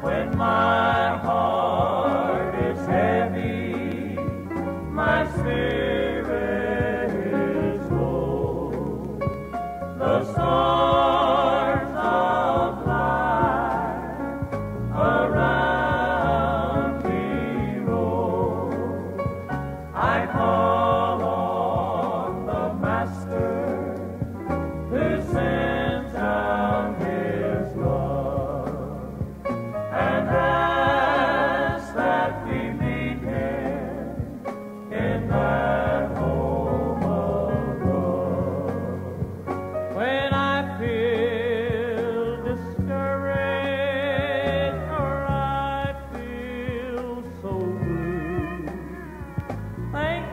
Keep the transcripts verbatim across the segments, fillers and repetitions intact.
When my heart is heavy, my spirit is low, the stars of light around me roll. I call on the Master who sends down his love, and ask that we meet him in that home of love. When I feel discouraged or I feel so blue, thank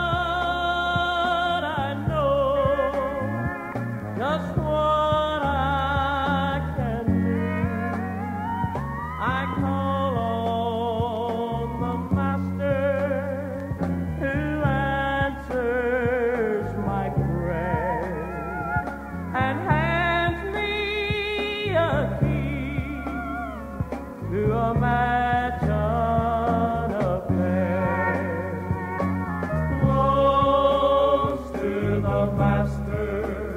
God I know just what I can do. I call on the Master who answers my prayer and hands me a key to a mansion affair. Close to the Master